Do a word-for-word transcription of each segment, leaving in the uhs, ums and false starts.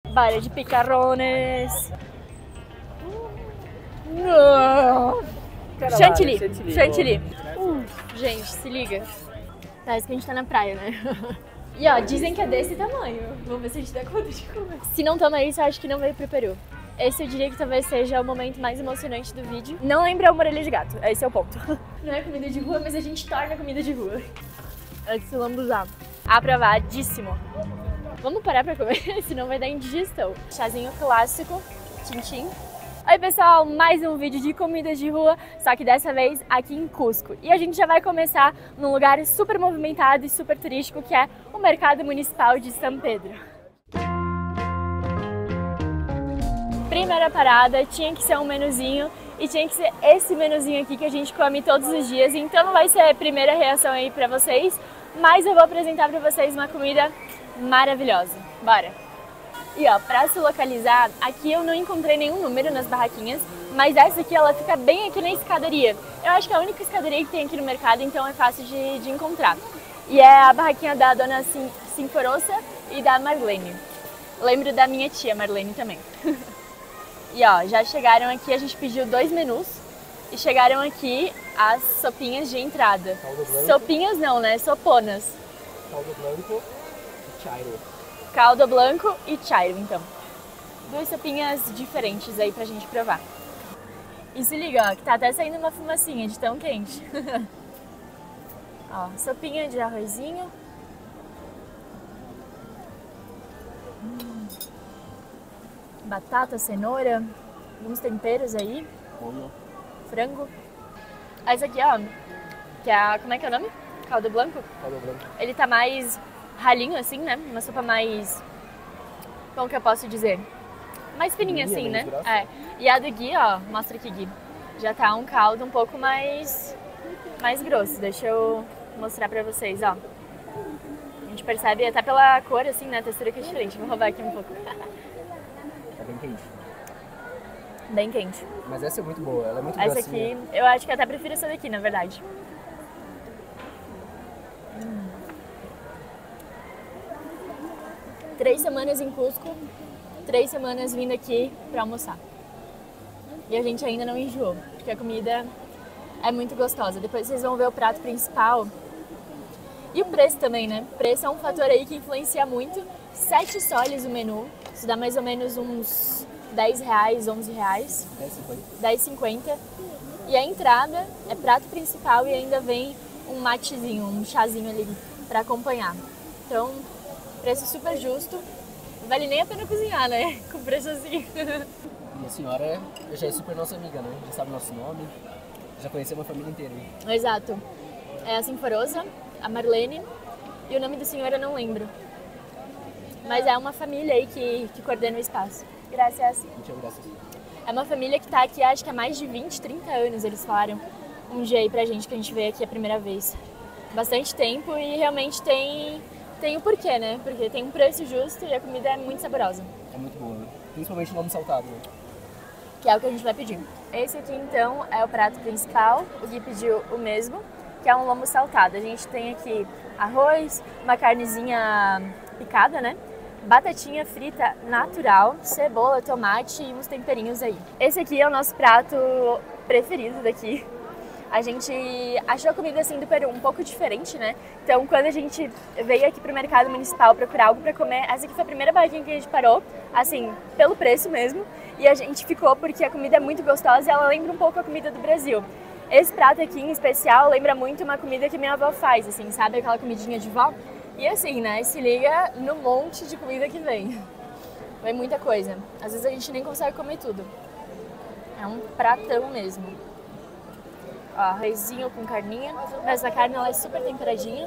Bora de picarrones. Uh, chantilly, chantilly. chantilly. Uh, gente, se liga. Parece que a gente tá na praia, né? E ó, dizem que é desse tamanho. Vamos ver se a gente dá conta de comer. Se não toma isso, eu acho que não veio pro Peru. Esse eu diria que talvez seja o momento mais emocionante do vídeo. Não lembra uma orelha de gato, esse é o ponto. Não é comida de rua, mas a gente torna comida de rua. Esse lambuzá. Aprovadíssimo. Vamos parar pra comer, senão vai dar indigestão. Chazinho clássico, tchim-tchim. Oi pessoal, mais um vídeo de comida de rua, só que dessa vez aqui em Cusco. E a gente já vai começar num lugar super movimentado e super turístico, que é o Mercado Municipal de São Pedro. Primeira parada, tinha que ser um menuzinho, e tinha que ser esse menuzinho aqui que a gente come todos os dias. Então não vai ser a primeira reação aí pra vocês, mas eu vou apresentar pra vocês uma comida maravilhosa. Bora! E ó, pra se localizar, aqui eu não encontrei nenhum número nas barraquinhas, mas essa aqui ela fica bem aqui na escadaria. Eu acho que é a única escadaria que tem aqui no mercado, então é fácil de, de encontrar. E é a barraquinha da dona Sim, Sinforosa e da Marlene. Lembro da minha tia Marlene também. E ó, já chegaram aqui, a gente pediu dois menus e chegaram aqui as sopinhas de entrada. Sopinhas não, né? Soponas. Caldo branco e chairo. Caldo branco e chairo, então. Duas sopinhas diferentes aí pra gente provar. E se liga, ó, que tá até saindo uma fumacinha de tão quente. Ó, sopinha de arrozinho. Hum. Batata, cenoura, alguns temperos aí. Molho. Frango. Esse aqui, ó, que é a, como é que é o nome? Caldo branco? Caldo branco. Ele tá mais ralinho assim, né? Uma sopa mais, como que eu posso dizer? Mais fininha assim, né? É. E a do Gui, ó, mostra aqui, Gui. Já tá um caldo um pouco mais, mais grosso. Deixa eu mostrar pra vocês, ó. A gente percebe até pela cor, assim, né? A textura que é diferente. Vou roubar aqui um pouco. Tá bem quente. Bem quente. Mas essa é muito boa, ela é muito Essa grossinha. aqui, eu acho que até prefiro essa daqui, na verdade. Hum. Três semanas em Cusco, três semanas vindo aqui pra almoçar. E a gente ainda não enjoou, porque a comida é muito gostosa. Depois vocês vão ver o prato principal. E o preço também, né? O preço é um fator aí que influencia muito. Sete soles o menu, isso dá mais ou menos uns dez reais, onze reais. dez e cinquenta. dez e cinquenta. E a entrada é prato principal e ainda vem um matezinho, um chazinho ali pra acompanhar. Então, preço super justo. Não vale nem a pena cozinhar, né? Com preço assim. E a senhora já é super nossa amiga, né? Já sabe nosso nome, já conhecemos a família inteira. Hein? Exato. É a Sinforosa, a Marlene, e o nome do senhor eu não lembro. Mas é uma família aí que, que coordena o espaço. Graças. Muitas graças. É uma família que tá aqui, acho que há mais de vinte, trinta anos, eles falaram um dia aí pra gente, que a gente veio aqui a primeira vez. Bastante tempo e realmente tem, tem o porquê, né? Porque tem um preço justo e a comida é muito saborosa. É muito boa, né? Principalmente o lomo saltado, né? Que é o que a gente vai pedir. Esse aqui, então, é o prato principal. O Gui pediu o mesmo, que é um lomo saltado. A gente tem aqui arroz, uma carnezinha picada, né? Batatinha frita natural, cebola, tomate e uns temperinhos aí. Esse aqui é o nosso prato preferido daqui. A gente achou a comida assim do Peru um pouco diferente, né? Então, quando a gente veio aqui pro mercado municipal procurar algo pra comer, essa aqui foi a primeira barraquinha que a gente parou, assim, pelo preço mesmo. E a gente ficou porque a comida é muito gostosa e ela lembra um pouco a comida do Brasil. Esse prato aqui em especial lembra muito uma comida que minha avó faz, assim, sabe? Aquela comidinha de vó. E assim, né? Se liga no monte de comida que vem. Vem muita coisa. Às vezes a gente nem consegue comer tudo. É um pratão mesmo. Ó, arrozinho com carninha. Mas a carne ela é super temperadinha.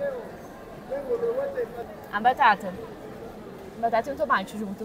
A batata. Batata e um tomate junto.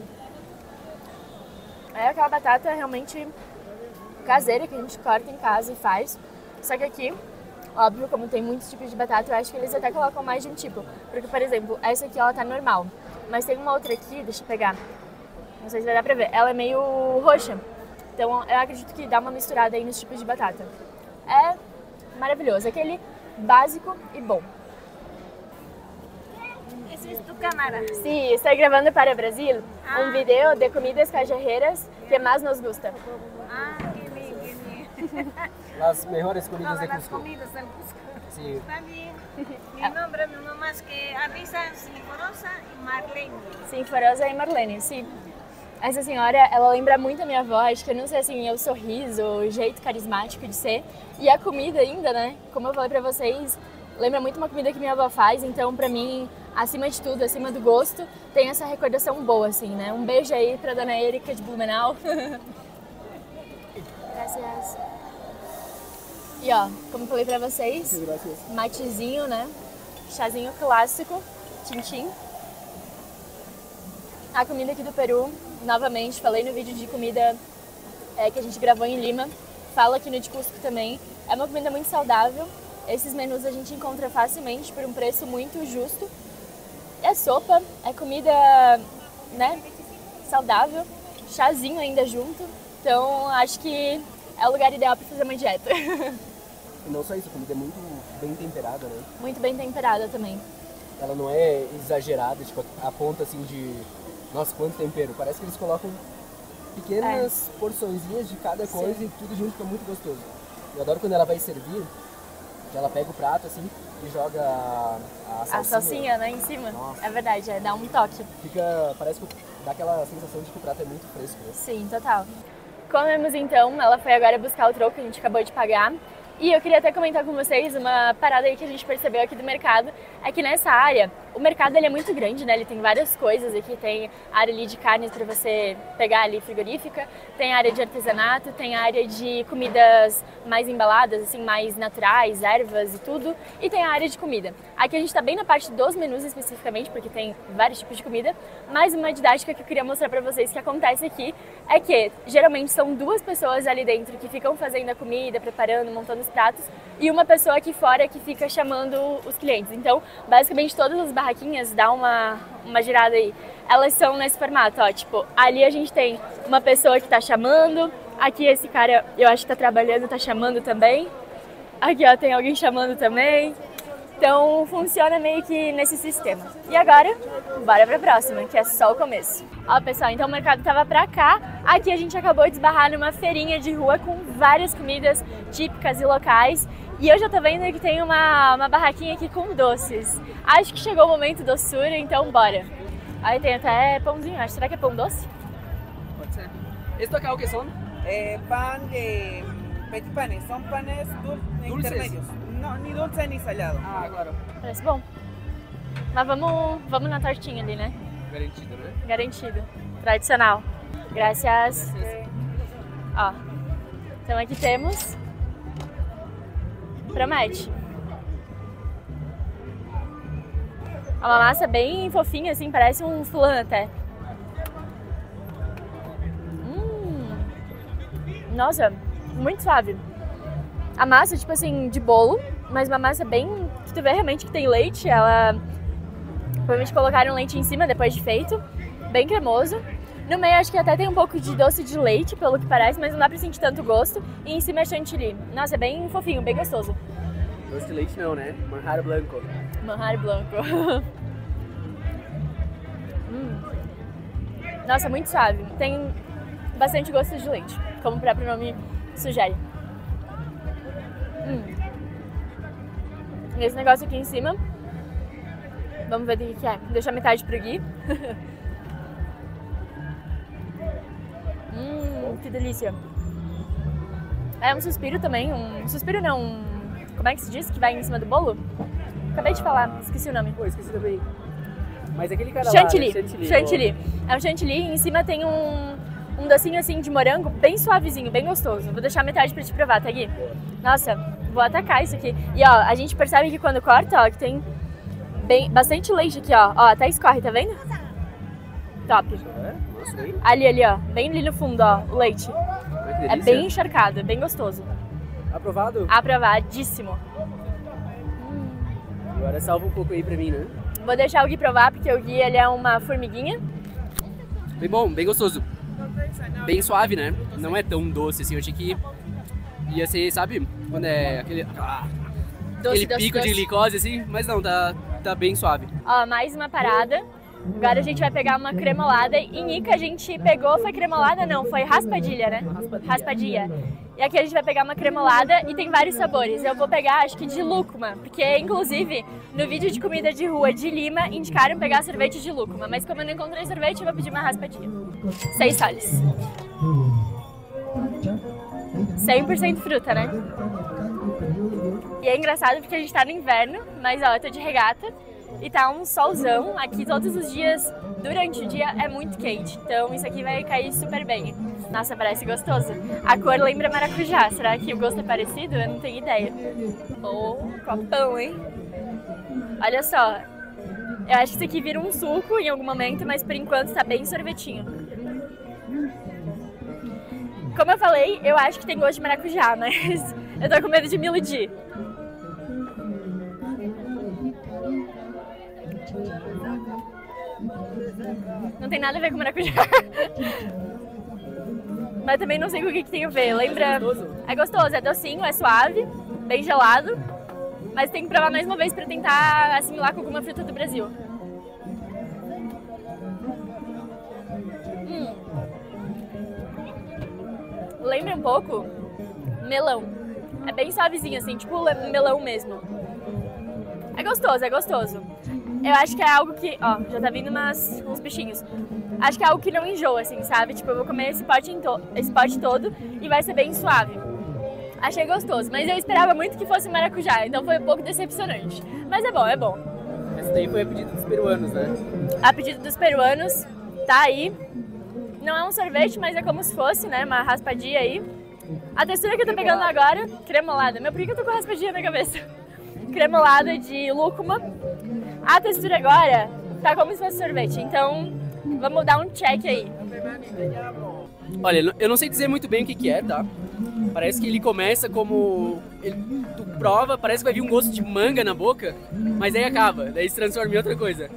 É aquela batata realmente caseira que a gente corta em casa e faz. Só que aqui, óbvio, como tem muitos tipos de batata, eu acho que eles até colocam mais de um tipo. Porque, por exemplo, essa aqui ela tá normal. Mas tem uma outra aqui, deixa eu pegar. Não sei se vai dar pra ver. Ela é meio roxa. Então eu acredito que dá uma misturada aí nos tipos de batata. É maravilhoso. Aquele básico e bom. Essa é tu cámara. Sí, estoy grabando para Brasil Ah. un video de comidas callejeras que más nos gusta. Ah, qué bien, qué bien. Las mejores comidas Todas de las Cusco. comidas del Cusco. Sí. Está bien. Mi nombre, mi mamá es que Arisa Sinforosa e Marlene. Sinforosa e Marlene, sim. Essa senhora, ela lembra muito a minha avó, acho que eu não sei assim, o sorriso, o jeito carismático de ser. E a comida ainda, né? Como eu falei pra vocês, lembra muito uma comida que minha avó faz, então pra mim, acima de tudo, acima do gosto, tem essa recordação boa, assim, né? Um beijo aí pra dona Erika de Blumenau. Graças. E ó, como eu falei pra vocês, matezinho, né? Chazinho clássico, tintim. A comida aqui do Peru, novamente, falei no vídeo de comida é, que a gente gravou em Lima, falo aqui no de Cusco também. É uma comida muito saudável, esses menus a gente encontra facilmente por um preço muito justo. É sopa, é comida, né, saudável, chazinho ainda junto, então acho que é o lugar ideal para fazer uma dieta. E não só isso, a comida é muito bem temperada, né? Muito bem temperada também. Ela não é exagerada, tipo, a ponta assim de... Nossa, quanto tempero. Parece que eles colocam pequenas é. porçõezinhas de cada coisa. Sim. E tudo junto fica muito gostoso. Eu adoro quando ela vai servir, que ela pega o prato assim e joga a, a salsinha. A salsinha, né, em cima. Nossa. É verdade, é, dá um toque. Fica, parece que dá aquela sensação de que o prato é muito fresco. Né? Sim, total. Comemos então, ela foi agora buscar o troco que a gente acabou de pagar. E eu queria até comentar com vocês uma parada aí que a gente percebeu aqui do mercado, é que nessa área, o mercado ele é muito grande, né? Ele tem várias coisas aqui, tem a área ali de carnes para você pegar ali frigorífica, tem a área de artesanato, tem a área de comidas mais embaladas, assim, mais naturais, ervas e tudo, e tem a área de comida. Aqui a gente tá bem na parte dos menus especificamente, porque tem vários tipos de comida, mas uma didática que eu queria mostrar para vocês que acontece aqui é que geralmente são duas pessoas ali dentro que ficam fazendo a comida, preparando, montando os pratos, e uma pessoa aqui fora que fica chamando os clientes. Então, basicamente todas as barraquinhas, dá uma, uma girada aí, elas são nesse formato, ó, tipo, ali a gente tem uma pessoa que tá chamando, aqui esse cara, eu acho que tá trabalhando, tá chamando também, aqui ó, tem alguém chamando também. Então funciona meio que nesse sistema. E agora, bora pra próxima, que é só o começo. Ó pessoal, então o mercado tava pra cá, aqui a gente acabou de esbarrar numa feirinha de rua com várias comidas típicas e locais. E eu já tô vendo que tem uma, uma barraquinha aqui com doces. Acho que chegou o momento doçura, então bora. Aí tem até pãozinho, acho. Será que é pão doce? Pode ser. Esto acá o que são? Eh, pan de petit panes, son panes dul Dulces. intermedios. No, ni dulce ni salado. Ah, claro. Parece bom. Mas vamos, vamos na tortinha ali, né? Garantido, né? Garantido. Tradicional. Graças. Ó. Então aqui temos. Promete. É uma massa bem fofinha, assim, parece um flan até. Hum. Nossa, muito suave. A massa, tipo assim, de bolo, mas uma massa bem... que tu vê realmente que tem leite. Ela... provavelmente colocaram leite em cima depois de feito. Bem cremoso. No meio acho que até tem um pouco de doce de leite, pelo que parece, mas não dá pra sentir tanto gosto. E em cima é chantilly. Nossa, é bem fofinho, bem gostoso. Doce de leite não, né? Manjar blanco. Manjar blanco. hum. Nossa, muito suave. Tem bastante gosto de leite, como o próprio nome sugere. Hum. Esse negócio aqui em cima, vamos ver do que que é. Deixa metade pro Gui. hum, que delícia. É um suspiro também, um suspiro não, um, como é que se diz que vai em cima do bolo? Acabei de falar, esqueci o nome. Pô, esqueci também. Mas aquele cara chantilly. lá, né? Chantilly. Chantilly. É um chantilly e em cima tem um, um docinho assim de morango, bem suavezinho, bem gostoso. Vou deixar metade pra te provar, tá, Gui? Nossa, vou atacar isso aqui. E ó, a gente percebe que quando corta, ó, que tem bem, bastante leite aqui, ó. Ó, até escorre, tá vendo? Top. É? Nossa, aí. Ali, ali, ó. Bem ali no fundo, ó, o leite. Que É bem encharcado, é bem gostoso. Aprovado? Aprovadíssimo. Agora salva um pouco aí pra mim, né? Vou deixar o Gui provar, porque o Gui, ele é uma formiguinha. Bem bom, bem gostoso. Bem suave, né? Não é tão doce assim, eu achei que ia ser, sabe? Quando é aquele, ah, Doce, aquele doce, pico doce. de glicose assim, mas não, tá, tá bem suave. Ó, mais uma parada. Agora a gente vai pegar uma cremolada. Em Ica a gente pegou, foi cremolada? Não, foi raspadilha, né? Raspadilha. Raspadilha. E aqui a gente vai pegar uma cremolada e tem vários sabores. Eu vou pegar, acho que de lúcuma, porque inclusive no vídeo de comida de rua de Lima indicaram pegar sorvete de lúcuma, mas como eu não encontrei sorvete, eu vou pedir uma raspadinha. Seis soles. cem por cento fruta, né? E é engraçado porque a gente tá no inverno, mas ó, eu tô de regata e tá um solzão. Aqui todos os dias, durante o dia, é muito quente, então isso aqui vai cair super bem. Nossa, parece gostoso. A cor lembra maracujá. Será que o gosto é parecido? Eu não tenho ideia. Oh, copão, hein? Olha só. Eu acho que isso aqui vira um suco em algum momento, mas por enquanto tá bem sorvetinho. Como eu falei, eu acho que tem gosto de maracujá, mas eu tô com medo de me iludir. Não tem nada a ver com maracujá. Mas também não sei com o que, que tem a ver. Lembra? É gostoso? É gostoso, é docinho, é suave, bem gelado. Mas tem que provar mais uma vez pra tentar assimilar com alguma fruta do Brasil. Hum. Lembra um pouco melão. É bem suavezinho, assim, tipo melão mesmo. É gostoso, é gostoso. Eu acho que é algo que... Ó, já tá vindo umas, uns bichinhos. Acho que é algo que não enjoa, assim, sabe? Tipo, eu vou comer esse pote, to esse pote todo e vai ser bem suave. Achei gostoso, mas eu esperava muito que fosse maracujá, então foi um pouco decepcionante. Mas é bom, é bom. Essa daí foi a pedido dos peruanos, né? A pedido dos peruanos, tá aí. Não é um sorvete, mas é como se fosse, né? Uma raspadinha aí. A textura que eu tô pegando agora, cremolada. Meu, por que eu tô com raspadinha na cabeça? Cremolada de lúcuma. A textura agora tá como se fosse sorvete, então vamos dar um check aí. Olha, eu não sei dizer muito bem o que que é, tá? Parece que ele começa como... Ele, tu prova, parece que vai vir um gosto de manga na boca, mas aí acaba, daí se transforma em outra coisa.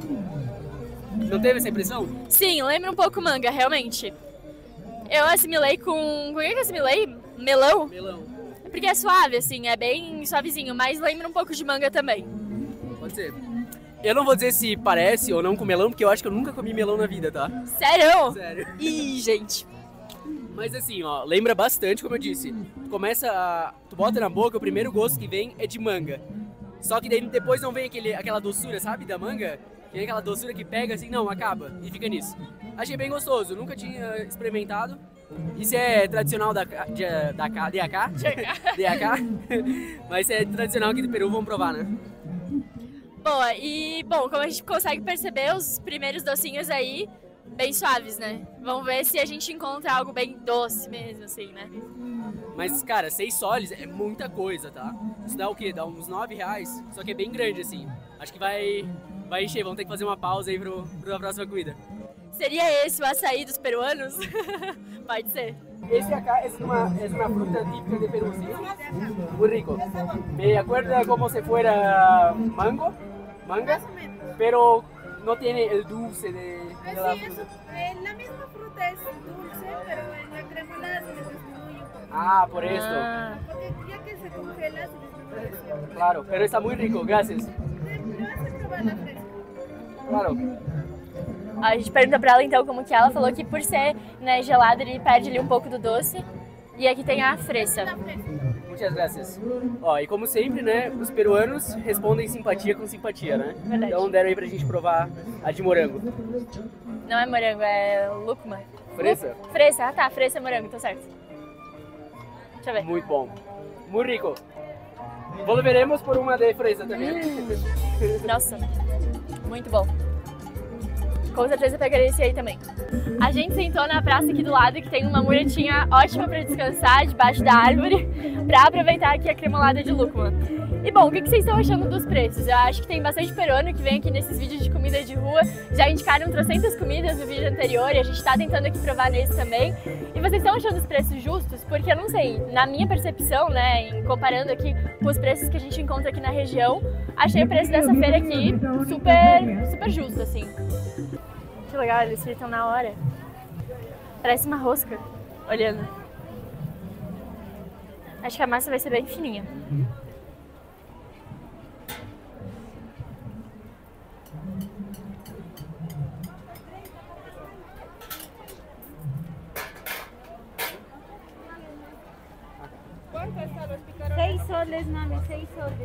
Não teve essa impressão? Sim, lembra um pouco manga, realmente. Eu assimilei com... Com o que eu assimilei? Melão? Melão. Porque é suave, assim, é bem suavezinho, mas lembra um pouco de manga também. Pode ser. Eu não vou dizer se parece ou não com melão, porque eu acho que eu nunca comi melão na vida, tá? Sério? Sério. Ih, gente. Mas assim, ó, lembra bastante, como eu disse. Tu começa a... Tu bota na boca, o primeiro gosto que vem é de manga. Só que daí depois não vem aquele, aquela doçura, sabe, da manga? Que vem aquela doçura que pega assim, não, acaba e fica nisso. Achei bem gostoso, nunca tinha experimentado. Isso é tradicional da, de, da, da D A K? D A K? Mas é tradicional aqui do Peru, vamos provar, né? Boa, e bom, como a gente consegue perceber, os primeiros docinhos aí, bem suaves, né? Vamos ver se a gente encontra algo bem doce mesmo, assim, né? Mas, cara, seis soles é muita coisa, tá? Isso dá o quê? Dá uns nove reais, só que é bem grande, assim. Acho que vai, vai encher, vamos ter que fazer uma pausa aí pro, pra próxima comida. Seria esse o açaí dos peruanos? Pode ser. Esse acá es una, es una fruta típica de Perú, ¿sí? Muy rico. Me acuerda como si fuera mango, manga, pero no tiene el dulce de, de la Sí, fruta. eso, eh, la misma fruta es dulce, pero en la cremolada se le disminuye un poco. Ah, por esto. Ah, Porque ya que se congela, se disminuye siempre. Claro, pero está muy rico, gracias. Le vas a probar la fresca. Claro. a gente pergunta pra ela então como que é. Ela falou que por ser, né, gelado ele perde ali um pouco do doce. E aqui tem a fresa. Muitas graças. Ó, e como sempre, né, os peruanos respondem simpatia com simpatia, né? Verdade. Então deram aí pra gente provar a de morango. Não é morango, é lúcuma. Fresa? Lu- Fresa, ah tá, fresa é morango, tô certo. Deixa eu ver. Muito bom. Muito rico. Volveremos por uma de fresa também. Nossa, muito bom. Com certeza pegaria esse aí também. A gente sentou na praça aqui do lado, que tem uma muretinha ótima para descansar, debaixo da árvore, para aproveitar aqui a cremolada de lúcuma. E bom, o que vocês estão achando dos preços? Eu acho que tem bastante peruano que vem aqui nesses vídeos de comida de rua. Já indicaram trocentas comidas no vídeo anterior e a gente está tentando aqui provar nesse também. E vocês estão achando os preços justos? Porque eu não sei, na minha percepção, né, em comparando aqui com os preços que a gente encontra aqui na região, achei o preço dessa feira aqui super, super justo, assim. Que legal, eles fritam na hora. Parece uma rosca, olhando. Acho que a massa vai ser bem fininha. soles, mami, seis soles.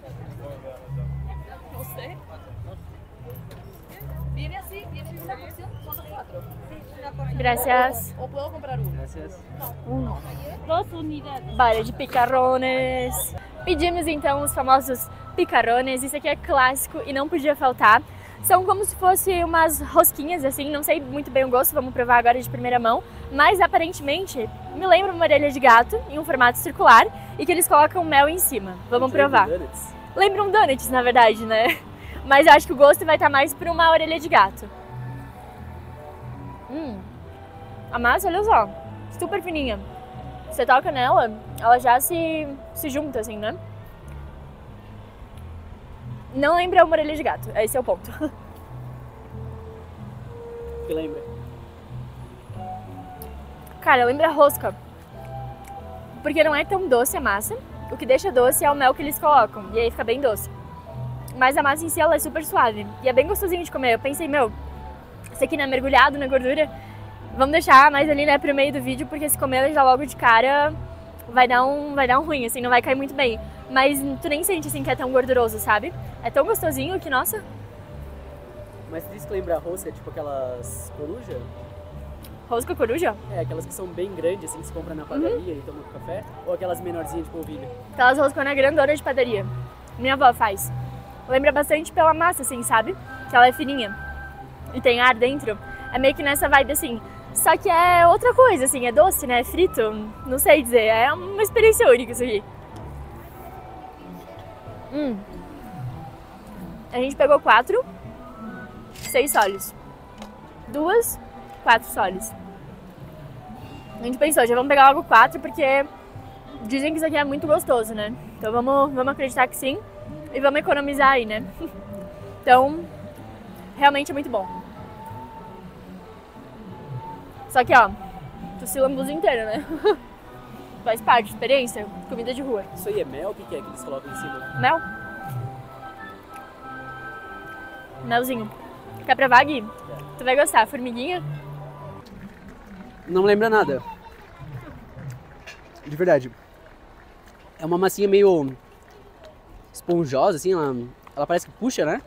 No sé. Viene así, viene en una porción, son los cuatro. Gracias. O puedo comprar uno. Gracias. Dos unidades. Vale, de picarrones. Pedimos então os famosos picarrones. Isso aqui é clássico e não podia faltar. São como se fossem umas rosquinhas assim, não sei muito bem o gosto, vamos provar agora de primeira mão. Mas aparentemente me lembra uma orelha de gato em um formato circular e que eles colocam mel em cima. Vamos provar. Lembram donuts, na verdade, né? Mas eu acho que o gosto vai estar mais por uma orelha de gato. Hum. A massa, olha só, super fininha. Você toca nela, ela já se, se junta assim, né? Não lembra uma orelha de gato, esse é o ponto. O que lembra? Cara, lembra rosca. Porque não é tão doce a massa. O que deixa doce é o mel que eles colocam. E aí fica bem doce. Mas a massa em si, ela é super suave. E é bem gostosinho de comer. Eu pensei, meu, esse aqui não é mergulhado na gordura. Vamos deixar mais ali, né, pro meio do vídeo. Porque se comer já logo de cara, vai dar um, vai dar um ruim, assim, não vai cair muito bem. Mas tu nem sente, assim, que é tão gorduroso, sabe? É tão gostosinho que, nossa... Mas você disse que lembra a rosca, tipo aquelas coruja? Rosca coruja? É, aquelas que são bem grandes, assim, que se compra na padaria uhum. e toma com café? Ou aquelas menorzinhas, tipo ovelha? Aquelas rosconas grandonas de padaria. Minha avó faz. Lembra bastante pela massa, assim, sabe? Que ela é fininha. E tem ar dentro. É meio que nessa vibe, assim. Só que é outra coisa, assim, é doce, né? É frito. Não sei dizer, é uma experiência única isso aqui. Hum. A gente pegou quatro, seis soles. Duas, quatro soles. A gente pensou, já vamos pegar logo quatro, porque dizem que isso aqui é muito gostoso, né? Então vamos, vamos acreditar que sim. E vamos economizar aí, né? Então, realmente é muito bom. Só que, ó, tossi o lambuza inteiro, né? Faz parte, experiência, comida de rua. Isso aí é mel? O que é que eles colocam em cima? Mel. Melzinho. Quer provar, Gui? É. Tu vai gostar. Formiguinha? Não lembra nada. De verdade. É uma massinha meio esponjosa, assim. Ela, ela parece que puxa, né?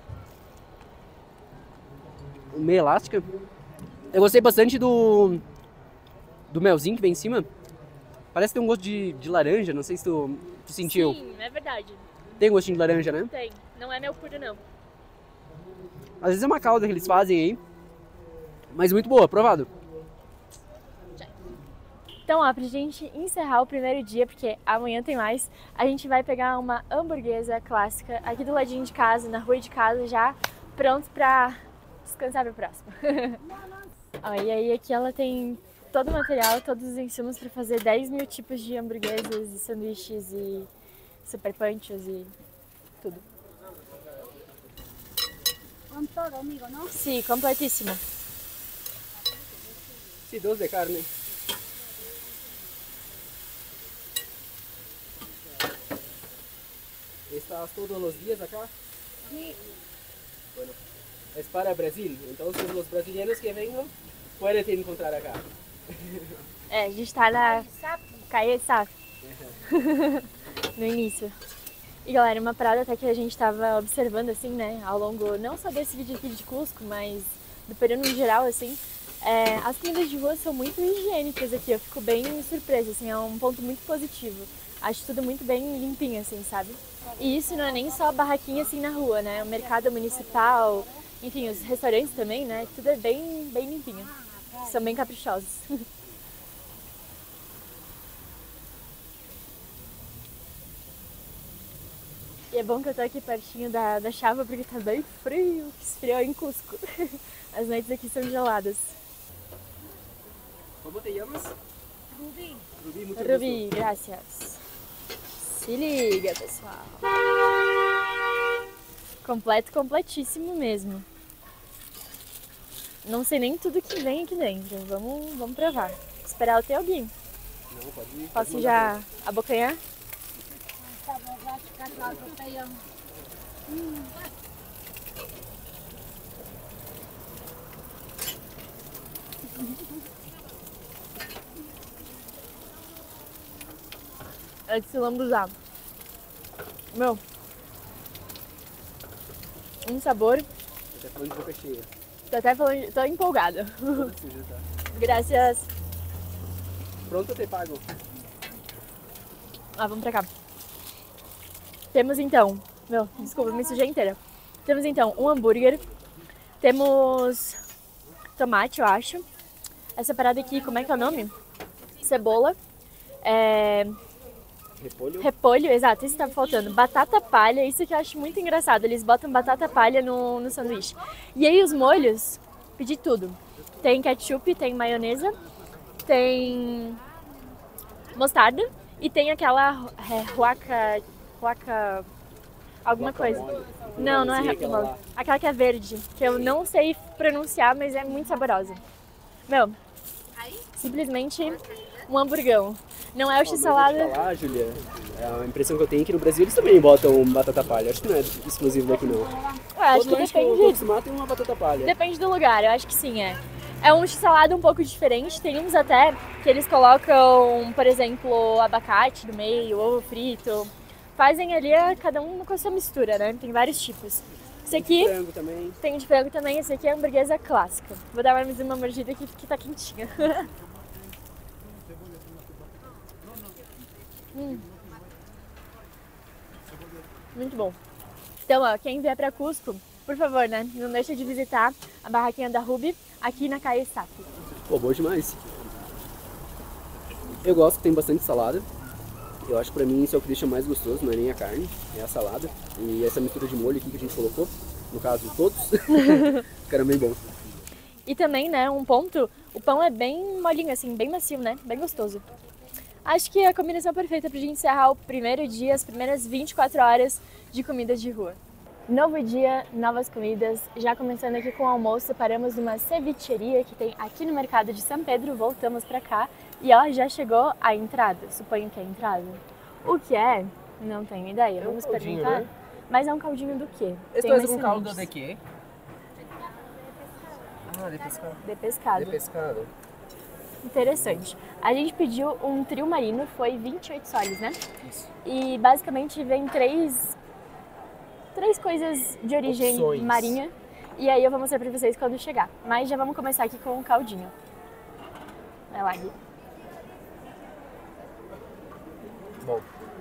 Meio elástica. Eu gostei bastante do do melzinho que vem em cima. Parece que tem um gosto de, de laranja, não sei se tu, tu sentiu. Sim, é verdade. Tem gostinho de laranja, né? Tem. Não é mel puro, não. Às vezes é uma calda que eles fazem aí. Mas muito boa, provado. Então, ó, pra gente encerrar o primeiro dia, porque amanhã tem mais, a gente vai pegar uma hamburguesa clássica aqui do ladinho de casa, na rua de casa, já pronto pra descansar pro próximo. Ó, e aí aqui ela tem todo o material, todos os insumos para fazer dez mil tipos de hamburguesas e sanduíches e super punches e tudo. Con todo, amigo, ¿no? Sim, completíssimo. Sí, dos de carne. ¿Estás todos los días acá? Sí. Bueno, es para Brasil, entonces los brasileños que vengan pueden te encontrar acá. É, a gente tá na Caia S A F, no início. E galera, uma parada até que a gente tava observando assim, né, ao longo, não só desse vídeo aqui de Cusco, mas do Peru no geral, assim, é, as comidas de rua são muito higiênicas aqui, eu fico bem surpresa, assim, é um ponto muito positivo. Acho tudo muito bem limpinho, assim, sabe? E isso não é nem só barraquinha assim na rua, né, o mercado municipal, enfim, os restaurantes também, né, tudo é bem, bem limpinho. São bem caprichosos. E é bom que eu tô aqui pertinho da, da chava porque tá bem frio, esfriou em Cusco. As noites aqui são geladas. Como te chamas? Rubí. Rubi, muito Rubi, graças. Se liga, pessoal. Completo, completíssimo mesmo. Não sei nem tudo que vem aqui dentro. Vamos, vamos provar. Esperar o teu alguém. Não, pode ir. Posso já abocanhar? Tá bom, vai ficar claro que eu tenho. Hum. É de se lambuzar. Meu, um sabor. Tô até falando de boca cheia. Tô até falando, tô empolgada. Toda suja, tá? Graças. Pronto, eu te pago. Ah, vamos pra cá. Temos então, meu, desculpa, me sujei inteira. Temos então um hambúrguer, temos tomate, eu acho. Essa parada aqui, como é que é o nome? Cebola, é... Repolho. repolho, exato, isso que tava faltando. Batata palha, isso que eu acho muito engraçado, eles botam batata palha no, no sanduíche. E aí os molhos, pedi tudo. Tem ketchup, tem maionesa, tem mostarda e tem aquela é, ruaca, ruaca, alguma coisa. Não, não é Sim, aquela aquela, lá. aquela que é verde, que eu não sei pronunciar, mas é muito saborosa. Meu, simplesmente um hamburgão. Não é o Ó, mas eu vou x-salada. te falar, Júlia, a impressão que eu tenho é que no Brasil eles também botam batata palha. Acho que não é exclusivo daqui, não. Eu acho Todo que lanche que eu tô depende, acostumado tem uma batata palha. depende do lugar, eu acho que sim, é. É um x-salada um pouco diferente, tem uns até que eles colocam, por exemplo, abacate no meio, ovo frito. Fazem ali a- cada um com a sua mistura, né? Tem vários tipos. Esse aqui Frango também. tem de frango também, esse aqui é a hamburguesa clássica. Vou dar mais uma mordida aqui que tá quentinha. Hum. Muito bom. Então, ó, quem vier pra Cusco, por favor, né? Não deixa de visitar a barraquinha da Ruby aqui na Caia Safi. Pô, bom demais. Eu gosto que tem bastante salada. Eu acho que pra mim isso é o que deixa mais gostoso, não é nem a carne, é a salada. E essa mistura de molho aqui que a gente colocou, no caso todos, ficaram bem bom. E também, né, um ponto, o pão é bem molinho, assim, bem macio, né? Bem gostoso. Acho que é a combinação perfeita pra gente encerrar o primeiro dia, as primeiras vinte e quatro horas de comidas de rua. Novo dia, novas comidas. Já começando aqui com o almoço, paramos numa cevicheria que tem aqui no mercado de São Pedro, voltamos pra cá e ó, já chegou a entrada. Suponho que é a entrada. O que é? Não tenho ideia, É um vamos caldinho, perguntar. né? Mas é um caldinho do quê? Esto Tem es umas un caldo sementes. de quê? Ah, de pescado. De pescado. De pescado. Interessante. A gente pediu um trio marino, foi vinte e oito soles, né? Isso. E basicamente vem três, três coisas de origem Opções. marinha. E aí eu vou mostrar pra vocês quando chegar. Mas já vamos começar aqui com o caldinho. Vai lá, Gui. Bom.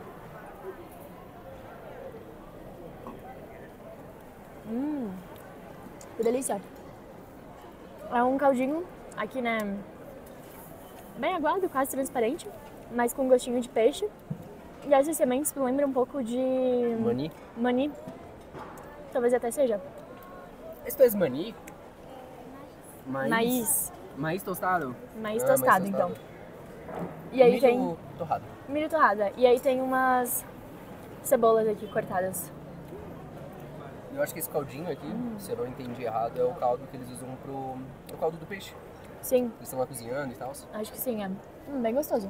Hum, que delícia. É um caldinho aqui, né? Bem aguado, quase transparente, mas com gostinho de peixe. E essas sementes me lembram um pouco de Mani. mani. Talvez até seja. Esto es mani? Maíz. Maíz. Maíz tostado? Maíz Ah, tostado, então. E aí Milho tem torrado. milho torrada. E aí tem umas cebolas aqui cortadas. Eu acho que esse caldinho aqui, se eu não entendi errado, é o caldo que eles usam pro... É o caldo do peixe. Sim, Eles estão lá cozinhando e tal. acho que sim, é. Hum, bem gostoso.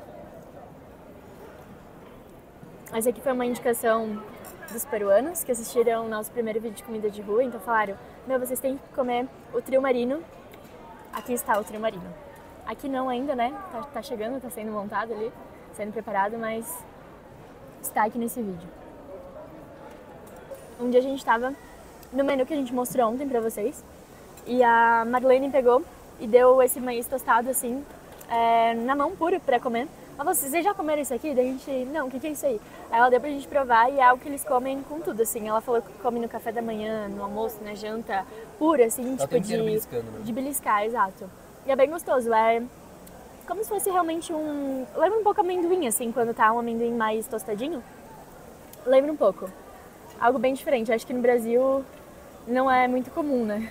Essa aqui foi uma indicação dos peruanos que assistiram ao nosso primeiro vídeo de comida de rua. Então falaram, meu, vocês têm que comer o trio marino. Aqui está o trio marino. Aqui não ainda, né? Tá, tá chegando, tá sendo montado ali, sendo preparado, mas está aqui nesse vídeo. Um dia a gente tava no menu que a gente mostrou ontem pra vocês. E a Marlene pegou e deu esse maíz tostado assim, é, na mão pura pra comer. Ela falou, vocês já comeram isso aqui? Daí a gente, não, o que, que é isso aí? Aí ela deu pra gente provar e é algo que eles comem com tudo, assim. Ela falou que come no café da manhã, no almoço, na janta, pura, assim, Ela tipo tem de, inteiro beliscando, né? de beliscar, exato. E é bem gostoso, é como se fosse realmente um... Lembra um pouco amendoim, assim, quando tá um amendoim mais tostadinho. Lembra um pouco. Algo bem diferente, acho que no Brasil não é muito comum, né?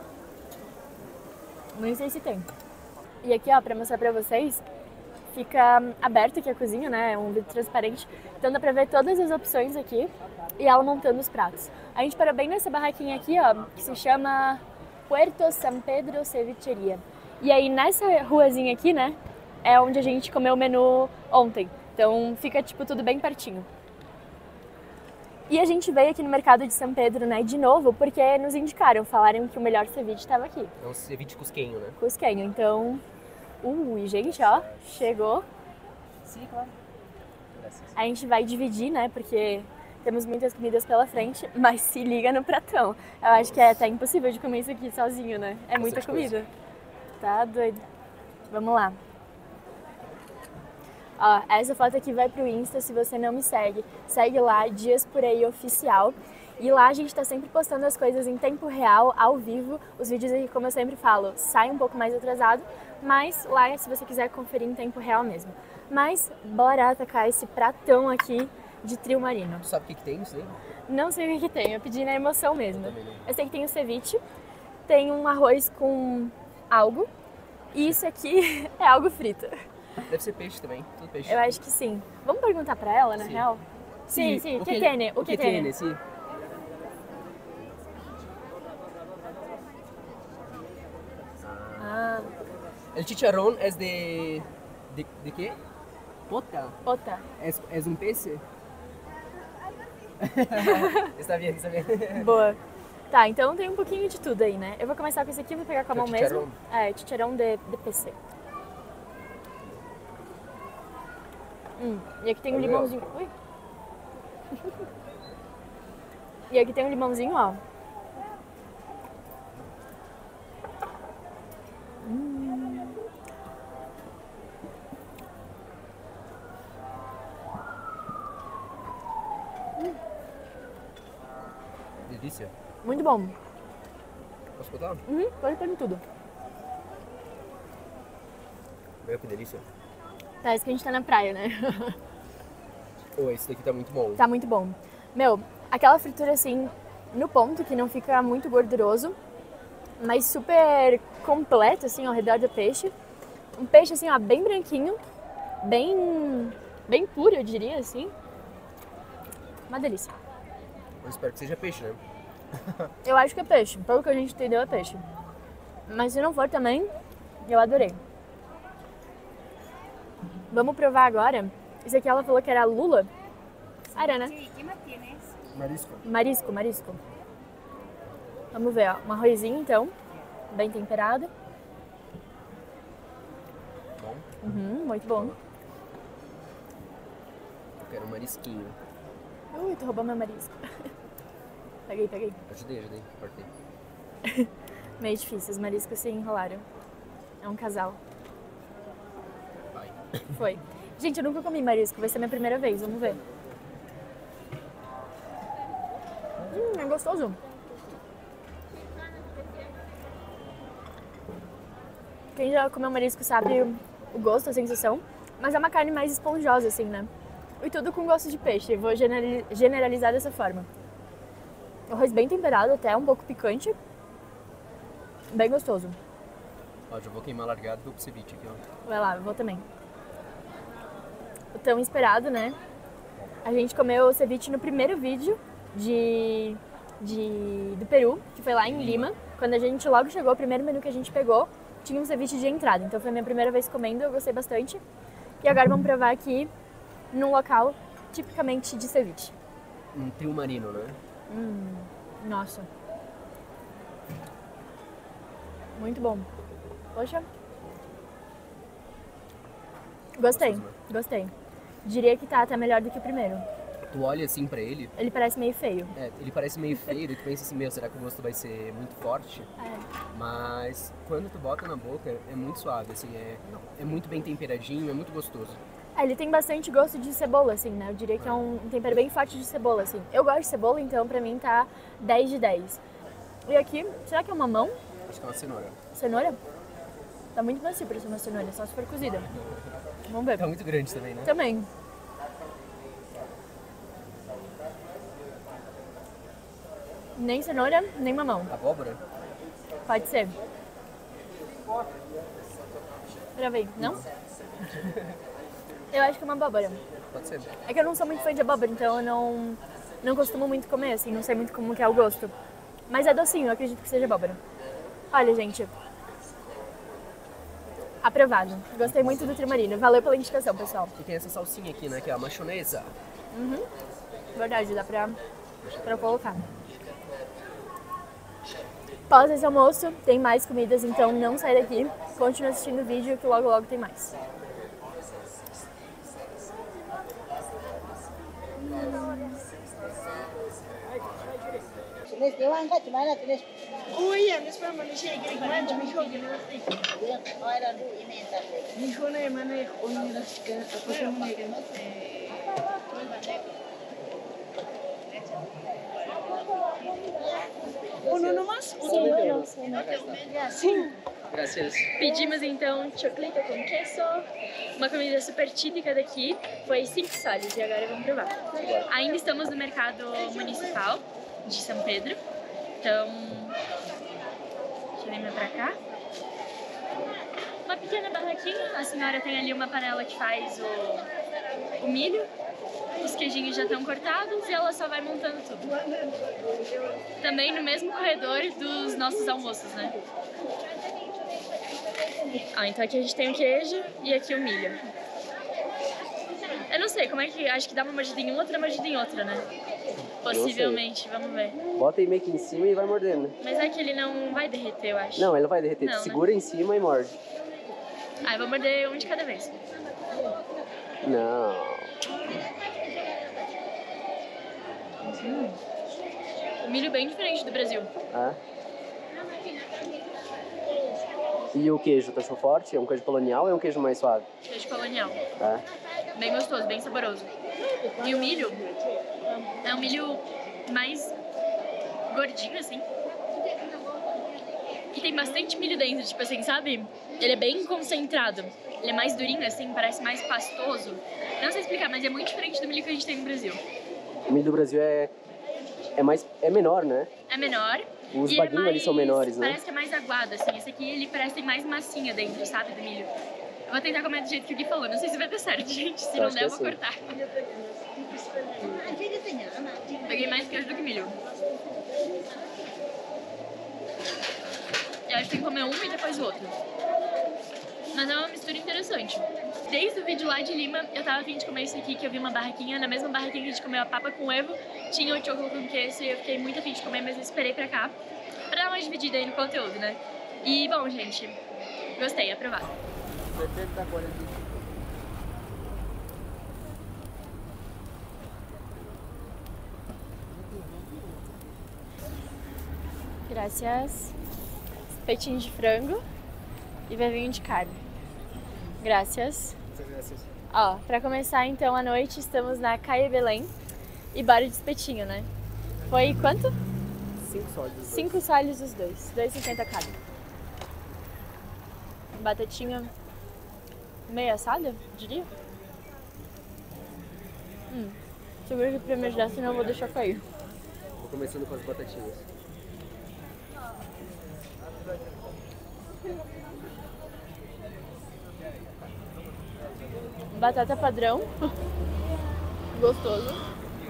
Nem sei se tem. E aqui, ó, pra mostrar pra vocês, fica aberto aqui a cozinha, né? É um vidro transparente. Então dá pra ver todas as opções aqui e ela montando os pratos. A gente parou bem nessa barraquinha aqui, ó, que se chama Puerto San Pedro Cevicheria. E aí nessa ruazinha aqui, né, é onde a gente comeu o menu ontem. Então fica, tipo, tudo bem pertinho. E a gente veio aqui no mercado de São Pedro, né, de novo, porque nos indicaram, falaram que o melhor ceviche estava aqui. É um ceviche cusquenho, né? Cusquenho, então... Ui, gente, ó, chegou. Sim, claro. Graças. A gente vai dividir, né, porque temos muitas comidas pela frente, mas se liga no pratão. Eu acho que é até impossível de comer isso aqui sozinho, né? É muita comida. Tá doido. Vamos lá. Ó, essa foto aqui vai pro Insta, se você não me segue. Segue lá, Dias Por Aí Oficial. E lá a gente tá sempre postando as coisas em tempo real, ao vivo. Os vídeos aqui, como eu sempre falo, saem um pouco mais atrasado, mas lá é se você quiser conferir em tempo real mesmo. Mas bora atacar esse pratão aqui de trio marino. Tu sabe o que, que tem isso aí? Não sei o que, que tem, eu pedi na emoção mesmo. Eu também não. Eu sei que tem o ceviche, tem um arroz com algo, e isso aqui é algo frito. Deve ser peixe também, tudo peixe. Eu acho que sim. Vamos perguntar pra ela, na Sim. real? Sim, sim, o que que tem? O que tem, sim. Ah, El chicharrón es de... ¿De, de qué? Pota. pota. ¿Es, es un pez? Está bien, está bien. Boa. Tá, então tem um pouquinho de tudo aí, né? Eu vou começar com esse aqui, vou pegar com a Que é mão o mesmo. chicharrón. É, chicharrão de, de P C. Hum, e aqui tem um Olha. limãozinho. Ui. E aqui tem um limãozinho, ó. Hum. Delícia. Muito bom. Posso botar? Uhum, pode pôr em tudo. Olha que delícia. Parece que a gente tá na praia, né? Oh, esse daqui tá muito bom. Tá muito bom. Meu, aquela fritura assim, no ponto, que não fica muito gorduroso, mas super completo, assim, ao redor do peixe. Um peixe, assim, ó, bem branquinho, bem, bem puro, eu diria, assim. Uma delícia. Eu espero que seja peixe, né? Eu acho que é peixe, pelo que a gente entendeu é peixe. Mas se não for também, eu adorei. Vamos provar agora. Esse aqui ela falou que era lula. Ah, era, né? Sí, ¿qué más tienes? Marisco. Marisco, marisco. Vamos ver, ó. Um arrozinho, então. Bem temperado. Bom, Uhum, muito bom. eu quero um marisquinho. Ui, tu roubou meu marisco. Peguei, peguei. Ajudei, ajudei. Cortei. Meio difícil, os mariscos se enrolaram. É um casal. Vai. Foi. Gente, eu nunca comi marisco, vai ser minha primeira vez, vamos ver. Hum, é gostoso. Quem já comeu marisco sabe o gosto, a sensação, mas é uma carne mais esponjosa, assim, né? E tudo com gosto de peixe, vou generali- generalizar dessa forma. Arroz bem temperado, até um pouco picante. Bem gostoso. Ó, já vou queimar largado e vou pro ceviche aqui, ó. Vai lá, eu vou também. O tão esperado, né? A gente comeu o ceviche no primeiro vídeo de, de, do Peru, que foi lá em Lima. Quando a gente logo chegou, o primeiro menu que a gente pegou tinha um ceviche de entrada. Então foi a minha primeira vez comendo, eu gostei bastante. E agora vamos provar aqui num local tipicamente de ceviche. Um trio marino, né? Hum, nossa. Muito bom. Poxa. Gostei, Gostoso, né? gostei. Diria que tá até melhor do que o primeiro. Tu olha assim pra ele, Ele parece meio feio. é, ele parece meio feio, e tu pensa assim, meu, será que o gosto vai ser muito forte? É. Mas quando tu bota na boca, é muito suave, assim, é, é muito bem temperadinho, é muito gostoso. É, ele tem bastante gosto de cebola, assim, né? Eu diria que é um um tempero bem forte de cebola, assim. Eu gosto de cebola, então pra mim tá dez de dez. E aqui, será que é uma mamão? Acho que é uma cenoura. Cenoura? Tá muito macio pra ser uma cenoura, só se for cozida. Vamos ver. Tá muito grande também, né? Também. Nem cenoura, nem mamão. Abóbora? Pode ser. Gravei, não? Eu acho que é uma abóbora. Pode ser. É que eu não sou muito fã de abóbora, então eu não, não costumo muito comer, assim, não sei muito como que é o gosto. Mas é docinho, eu acredito que seja abóbora. Olha, gente. Aprovado. Gostei muito do trimarino. Valeu pela indicação, pessoal. E tem essa salsinha aqui, né, que é a machonesa. Verdade, dá pra, pra colocar. Após esse almoço, tem mais comidas, então não sai daqui. Continua assistindo o vídeo que logo logo tem mais. Hum. tenés que bancar, te van a tenés. Uy, antes para amanecer, que me mancho, mi hijo, que no lo sé. Ahora no, y me tarde. Mi hijo no me manda de joven, las que apoyan muy bien. Uno nomás? Sim, uno, Sí. Gracias. Pedimos então choclito com queso, uma comida super típica daqui, foi cinco soles e agora vamos provar. Ainda estamos no mercado municipal de São Pedro, então deixa eu vir pra cá. Uma pequena barraquinha, a senhora tem ali uma panela que faz o, o milho, os queijinhos já estão cortados e ela só vai montando tudo. Também no mesmo corredor dos nossos almoços, né? Ah, então aqui a gente tem o queijo e aqui o milho. Eu não sei, como é que... Acho que dá uma mordida em uma, outra mordida em outra, né? Possivelmente, vamos ver. Bota aí meio que em cima e vai mordendo. Mas é que ele não vai derreter, eu acho. Não, ele não vai derreter. Não, Segura né? em cima e morde. Ah, eu vou morder um de cada vez. Não. Hum. Milho bem diferente do Brasil. Ah. E o queijo, tu achou forte? É um queijo colonial ou é um queijo mais suave? Queijo colonial. Ah. Bem gostoso, bem saboroso. E o milho é um milho mais gordinho, assim. E tem bastante milho dentro, tipo assim, sabe? Ele é bem concentrado. Ele é mais durinho, assim, parece mais pastoso. Não sei explicar, mas é muito diferente do milho que a gente tem no Brasil. O milho do Brasil é, é, mais, é menor, né? É menor. Os e baguinhos é mais, ali são menores, né? Parece que é mais aguado, assim. Esse aqui, ele parece que tem mais massinha dentro, sabe, do milho. Eu vou tentar comer do jeito que o Gui falou. Não sei se vai dar certo, gente. Se Eu não acho der, eu que vou é cortar. Peguei mais queijo do que milho. Eu acho que tem que comer um e depois o outro. Mas é uma mistura interessante. Desde o vídeo lá de Lima, eu tava a fim de comer isso aqui, que eu vi uma barraquinha. Na mesma barraquinha que a gente comeu a papa com ovo, tinha o chocolate com queso e eu fiquei muito a fim de comer, mas eu esperei pra cá pra dar uma dividida aí no conteúdo, né? E, bom, gente, gostei, aprovado. Gracias. Peitinho de frango e vevinho de carne. Gracias. Ó, pra começar então a noite, estamos na Caia Belém e bar de espetinho, né? Foi quanto? Cinco sólidos. Cinco sólidos os dois, dois e cinquenta cada. Batatinha meio assada, diria. Hum, segura aqui pra me ajudar, senão eu vou deixar cair. Vou começando com as batatinhas. Batata padrão. Gostoso.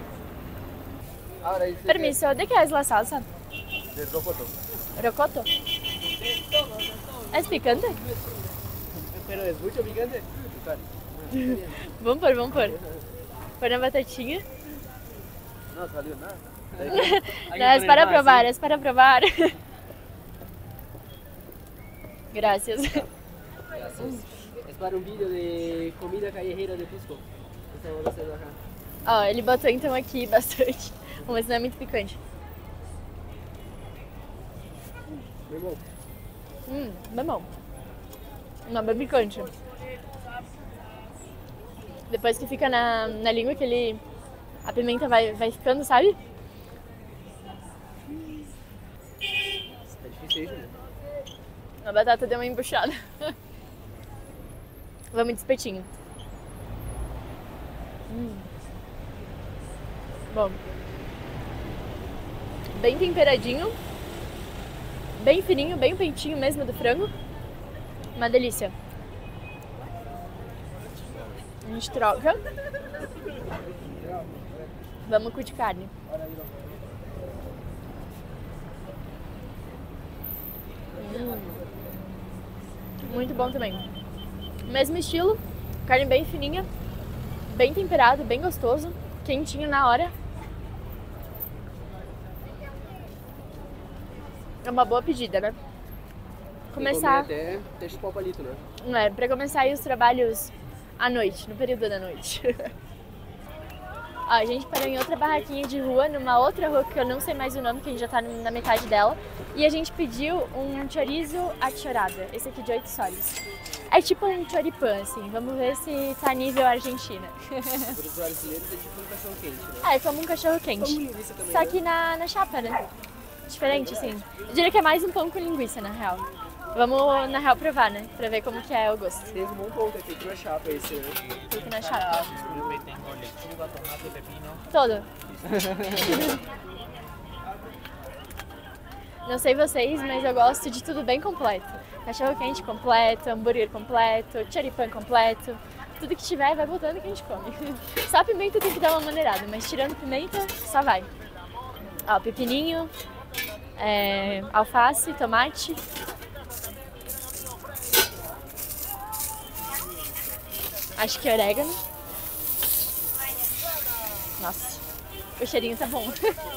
Ahora dice Permiso, ¿de qué es la salsa? de rocoto. ¿Rocoto? ¿Es picante? Pero es mucho picante. Vamos por, vamos por. Põe na batatinha. No salió nada. Não, es para probar, es para probar. Gracias. Es para un vídeo de comida callejera de Cusco. Estamos haciendo acá. Ó, ele botou então aqui bastante. Mas não é muito picante. Bem bom. Hum, bem bom. Não, bem picante. Depois que fica na, na língua, que ele, a pimenta vai, vai ficando, sabe? É difícil isso, né? A batata deu uma embuchada. Vamos de espetinho. Hum. Bom. Bem temperadinho. Bem fininho, bem pentinho mesmo do frango. Uma delícia. A gente troca. Vamos com o de carne. Hum. Muito bom também. Mesmo estilo, carne bem fininha, bem temperado, bem gostoso, quentinho na hora. É uma boa pedida, né? Começar. Até, até chupar o palito, né? É, pra começar aí os trabalhos à noite, no período da noite. Ó, a gente parou em outra barraquinha de rua, numa outra rua que eu não sei mais o nome, que a gente já tá na metade dela. E a gente pediu um chorizo achorada, esse aqui de oito soles. É tipo um choripã, assim, vamos ver se tá nível Argentina. Para os brasileiros é tipo um cachorro quente, né? É, como um cachorro quente. Como linguiça também, Só né? que na, na chapa, né? Diferente, assim. Eu diria que é mais um pão com linguiça, na real. Vamos, na real, provar, né? Pra ver como que é o gosto. Teve um bom ponto aqui, que é chapa esse, né? Fica na chapa. Disculpe, tengo lechuga, tomate, pepino. Todo. Não sei vocês, mas eu gosto de tudo bem completo. Cachorro quente completo, hambúrguer completo, choripã completo. Tudo que tiver, vai botando que a gente come. Só a pimenta tem que dar uma maneirada, mas tirando pimenta, só vai. Ó, pepininho, é, alface, tomate. Acho que orégano. Nossa, o cheirinho tá bom.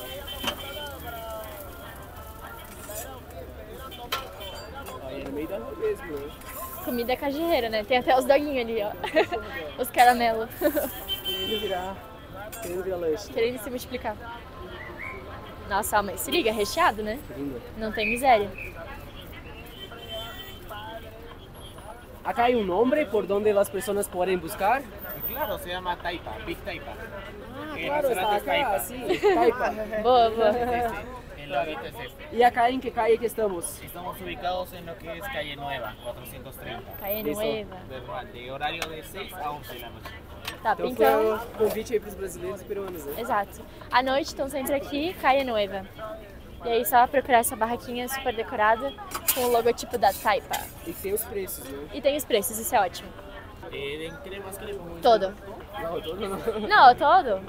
Aí é no meio da rua mesmo, né? Comida cajueira, né? Tem até os doguinhos ali, ó. Os caramelos. Querendo virar, querendo virar lanche. Querendo se multiplicar. Nossa, ó, mas se liga, é recheado, né? Lindo. Não tem miséria. Acá hay un nombre por donde las personas pueden buscar. Claro, se llama taipa, Big Taipa. Ah, El claro, está restaurante acá, es sí, Taipa. Boa, boa. Este, el loguito es este. ¿Y acá en qué calle que estamos? Estamos ubicados en lo que es Calle Nueva, cuatrocientos treinta. Calle Listo. Nueva. De, de horario de seis a once de la noche. Tá, Então, então, foi um convite aí para os brasileiros e peruanos, né? exato. À noite estão sempre aqui, Calle Nueva. E aí só procurar essa barraquinha super decorada com o logotipo da Taipa. E que tem os preços, né? E tem os preços, isso é ótimo. Eh, ¿en qué más queremos? Todo. Não, todo não. Não, todo.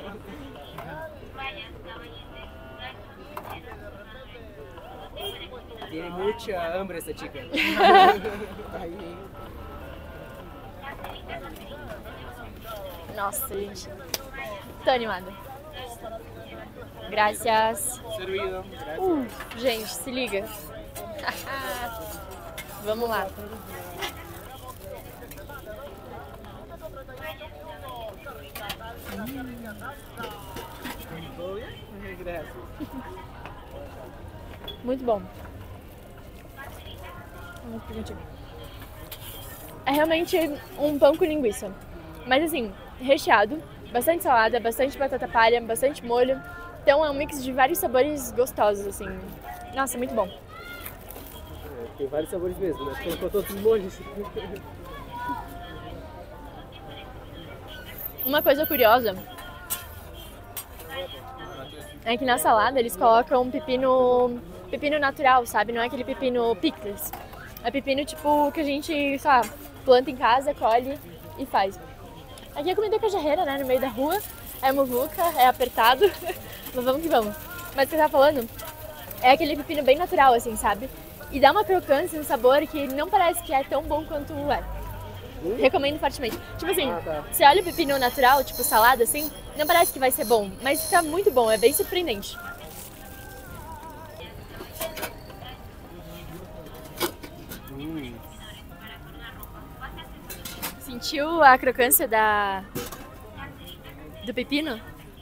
Tem muita hambre essa chica. Aí, Nossa, gente. Tô animada. Graças. servido. Uh, gente, se liga. Vamos lá. Graças. Muito bom. Vamos permitir. É realmente um pão com linguiça. Mas assim, recheado, bastante salada, bastante batata palha, bastante molho. Então é um mix de vários sabores gostosos, assim. Nossa, muito bom. É, tem vários sabores mesmo, né? Colocou todos os molhos. Uma coisa curiosa é que na salada eles colocam um pepino, pepino natural, sabe? Não é aquele pepino picles. É pepino tipo que a gente, sei lá, planta em casa, colhe e faz. Aqui é comida cajarreira, né? No meio da rua. É muvuca, é apertado. Mas vamos que vamos. Mas o que eu tava falando é aquele pepino bem natural, assim, sabe? E dá uma crocância, um sabor que não parece que é tão bom quanto é. Recomendo fortemente. Tipo assim, Ah, tá. você olha o pepino natural, tipo salada, assim, não parece que vai ser bom, mas fica muito bom, é bem surpreendente. Hum. Sentiu a crocância da do pepino?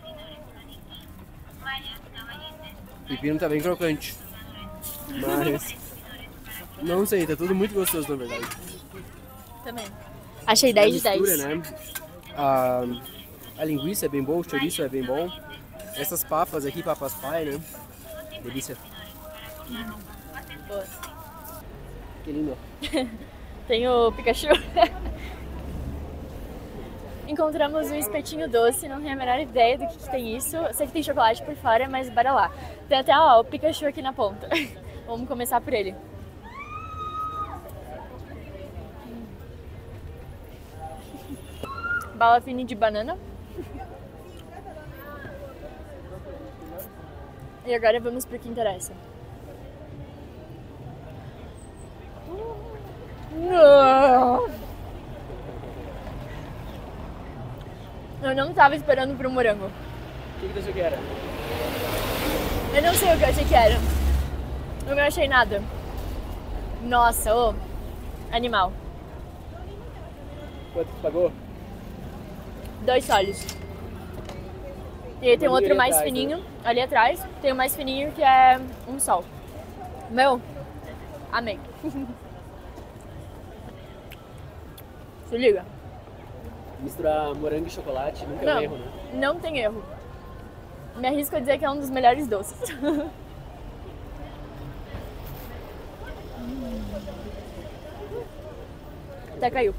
O pepino tá bem crocante. Mas. Não sei, tá tudo muito gostoso na verdade. Também. Achei dez de A mistura, dez. né? A, a linguiça é bem bom, o chouriço é bem bom. Essas papas aqui, papas pai, né? Delícia. Boa. Que lindo. Tem o Pikachu. Encontramos um espetinho doce, não tenho a menor ideia do que, que tem isso. Eu sei que tem chocolate por fora, mas bora lá. Tem até ó, o Pikachu aqui na ponta. Vamos começar por ele. Bala fine de banana. E agora vamos pro que interessa. Eu não tava esperando pro morango. O que, que tu achou que era? Eu não sei o que eu achei que era. Eu não achei nada. Nossa, ô. Animal. Quanto tu pagou? Dois soles. E aí tem um Bolinho outro ali mais atrás, fininho, né? ali atrás. Tem o mais fininho que é um sol. Meu, amei. Se liga. Misturar morango e chocolate nunca é Não, um erro, né? não tem erro. Me arrisco a dizer que é um dos melhores doces. Até caiu.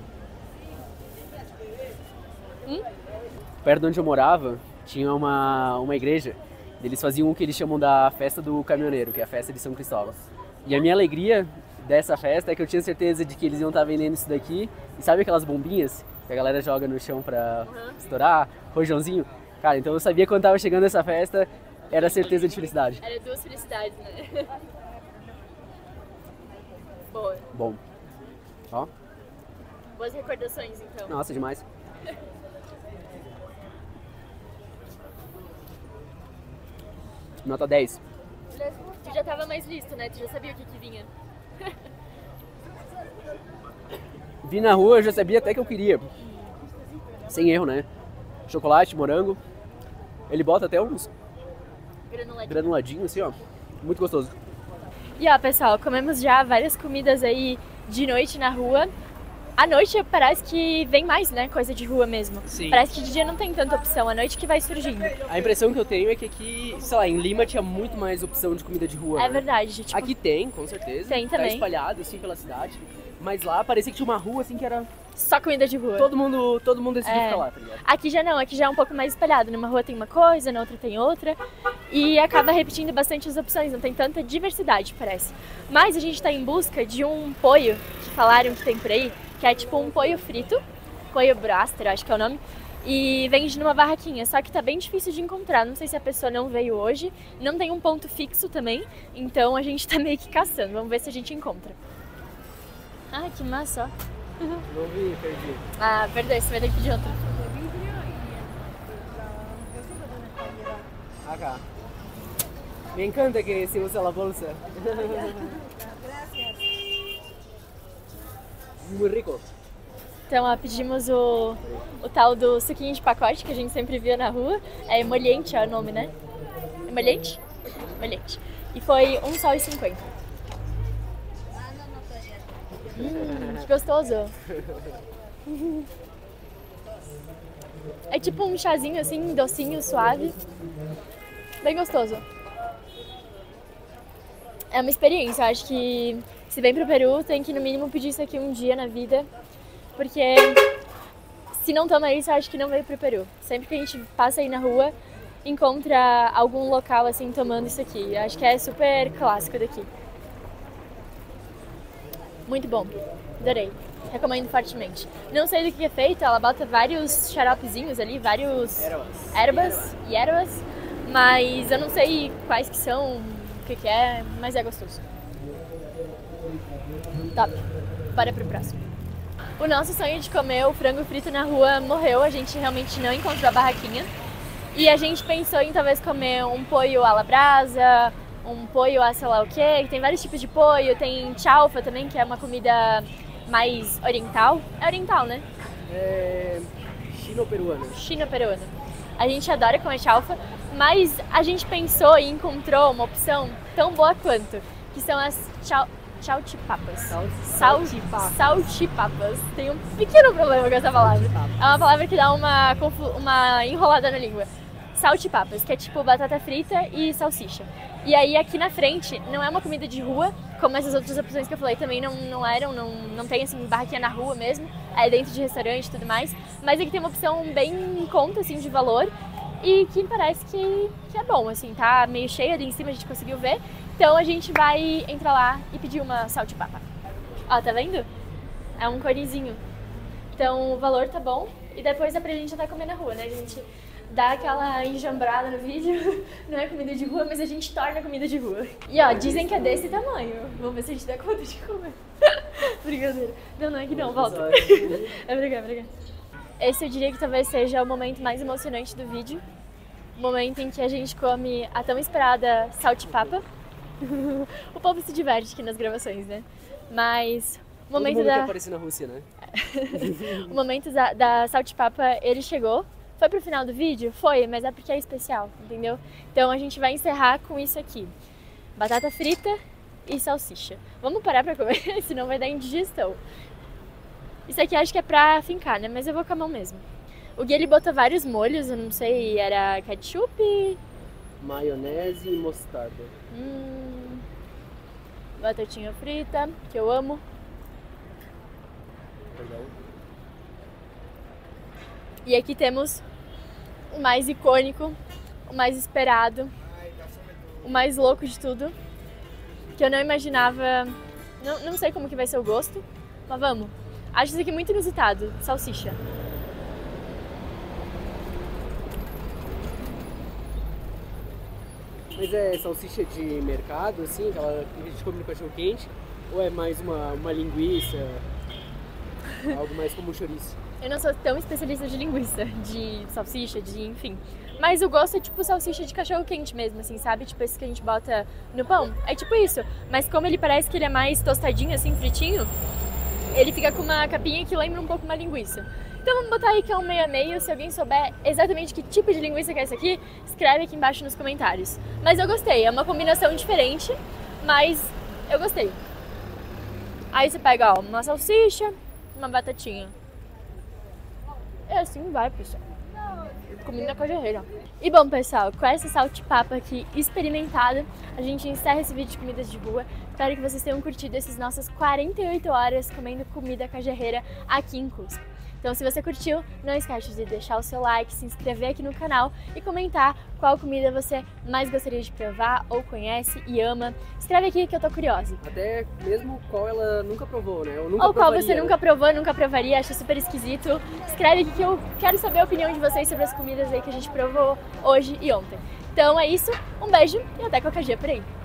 Hum? Perto de onde eu morava, tinha uma, uma igreja. Eles faziam o que eles chamam da festa do caminhoneiro, que é a festa de São Cristóvão. E a minha alegria dessa festa é que eu tinha certeza de que eles iam estar vendendo isso daqui. E sabe aquelas bombinhas que a galera joga no chão pra uhum. estourar? Rojãozinho? Cara, então eu sabia que quando tava chegando essa festa, era certeza de felicidade. Era duas felicidades, né? Boa. Bom. Ó. Boas recordações, então. Nossa, demais. Nota dez. Tu já tava mais listo, né? Tu já sabia o que que vinha. Vi na rua, eu já sabia até que eu queria. Sem erro, né? Chocolate, morango. Ele bota até uns Granuladinho. granuladinhos assim, ó. Muito gostoso. E ó, pessoal, comemos já várias comidas aí de noite na rua. À noite parece que vem mais, né? Coisa de rua mesmo. Sim. Parece que de dia não tem tanta opção, à noite que vai surgindo. A impressão que eu tenho é que aqui, sei lá, em Lima tinha muito mais opção de comida de rua. É né? verdade, tipo... Aqui tem, com certeza. Tem tá também. espalhado assim pela cidade. Mas lá parecia que tinha uma rua assim que era... Só comida de rua. Todo mundo, todo mundo decidiu É. ficar lá, tá ligado? Aqui já não, aqui já é um pouco mais espalhado. Numa rua tem uma coisa, na outra tem outra. E acaba repetindo bastante as opções, não tem tanta diversidade, parece. Mas a gente tá em busca de um poio, que falaram que tem por aí, que é tipo um poio frito, poio braster, acho que é o nome, e vende numa barraquinha, só que tá bem difícil de encontrar, não sei se a pessoa não veio hoje, não tem um ponto fixo também, então a gente tá meio que caçando, vamos ver se a gente encontra. Ah, que massa, ó. Não vi, perdi. Ah, verdade, você vai ter que pedir outro. Acá. Me encanta que se usa a bolsa. Muito rico. Então, ó, pedimos o, o tal do suquinho de pacote que a gente sempre via na rua. É emoliente, é o nome, né? Emoliente? Emoliente. E foi um sol e cinquenta. Hum, que gostoso. É tipo um chazinho assim, docinho, suave. Bem gostoso. É uma experiência, eu acho que se vem pro Peru tem que no mínimo pedir isso aqui um dia na vida. Porque se não toma isso, eu acho que não veio pro Peru. Sempre que a gente passa aí na rua, encontra algum local assim tomando isso aqui. Eu acho que é super clássico daqui. Muito bom, adorei, recomendo fortemente. Não sei do que é feito, ela bota vários xaropezinhos ali, vários Ervas. ervas e ervas, mas eu não sei quais que são, o que que é, mas é gostoso. Top, bora pro próximo. O nosso sonho de comer o frango frito na rua morreu, a gente realmente não encontrou a barraquinha. E a gente pensou em talvez comer um pollo à la brasa, um pollo a sei lá o que, tem vários tipos de pollo, tem chaufa também, que é uma comida mais oriental. É oriental, né? É... Chino-peruana. Chino-peruana. A gente adora comer chaufa, mas a gente pensou e encontrou uma opção tão boa quanto, que são as chau... Salchipapas. Sal... Salchipapas. Salchipapas. Tem um pequeno problema com essa palavra. É uma palavra que dá uma, confu... uma enrolada na língua. Salchipapas, que é tipo batata frita e salsicha. E aí aqui na frente não é uma comida de rua, como essas outras opções que eu falei também não, não eram, não, não tem assim barraquinha na rua mesmo, é dentro de restaurante e tudo mais. Mas aqui tem uma opção bem em conta assim de valor e que parece que, que é bom, assim, tá meio cheio ali em cima, a gente conseguiu ver. Então a gente vai entrar lá e pedir uma salchipapa. Ó, tá vendo? É um conezinho. Então o valor tá bom e depois dá pra gente até comer na rua, né? A gente dá aquela enjambrada no vídeo, não é comida de rua, mas a gente torna comida de rua. E ó, dizem que é desse tamanho. Vamos ver se a gente dá conta de comer. Brincadeira. Não, não é que não, volta. É obrigada, obrigada. Esse eu diria que talvez seja o momento mais emocionante do vídeo. O momento em que a gente come a tão esperada salchipapa. O povo se diverte aqui nas gravações, né? Mas o momento Todo mundo da... quer aparecer na Rússia, né? O momento da, da salchipapa, ele chegou. Foi pro final do vídeo? Foi, mas é porque é especial, entendeu? Então a gente vai encerrar com isso aqui. Batata frita e salsicha. Vamos parar pra comer, senão vai dar indigestão. Isso aqui acho que é pra fincar, né? Mas eu vou com a mão mesmo. O Gui, ele botou vários molhos, eu não sei, era ketchup... Maionese e mostarda. Hum, batatinha frita, que eu amo. Legal. E aqui temos o mais icônico, o mais esperado, o mais louco de tudo, que eu não imaginava, não, não sei como que vai ser o gosto, mas vamos. Acho isso aqui muito inusitado, salsicha. Mas é salsicha de mercado, assim, aquela que a gente come no cachorro quente? Ou é mais uma, uma linguiça? Algo mais como um chouriço? Eu não sou tão especialista de linguiça, de salsicha, de enfim. Mas o gosto é tipo salsicha de cachorro quente mesmo, assim, sabe? Tipo esse que a gente bota no pão. É tipo isso. Mas como ele parece que ele é mais tostadinho, assim, fritinho, ele fica com uma capinha que lembra um pouco uma linguiça. Então vamos botar aí que é um meio a meio. Se alguém souber exatamente que tipo de linguiça que é esse aqui, escreve aqui embaixo nos comentários. Mas eu gostei, é uma combinação diferente, mas eu gostei. Aí você pega, ó, uma salsicha, uma batatinha. E assim vai, pessoal. Comida cajueira. E bom, pessoal, com essa salchipapa aqui experimentada, a gente encerra esse vídeo de comidas de rua. Espero que vocês tenham curtido essas nossas quarenta e oito horas comendo comida cajueira aqui em Cusco. Então, se você curtiu, não esquece de deixar o seu like, se inscrever aqui no canal e comentar qual comida você mais gostaria de provar ou conhece e ama. Escreve aqui que eu tô curiosa. Até mesmo qual ela nunca provou, né? Eu nunca ou qual provaria, você nunca provou, nunca provaria, acha super esquisito. Escreve aqui que eu quero saber a opinião de vocês sobre as comidas aí que a gente provou hoje e ontem. Então é isso, um beijo e até qualquer dia por aí.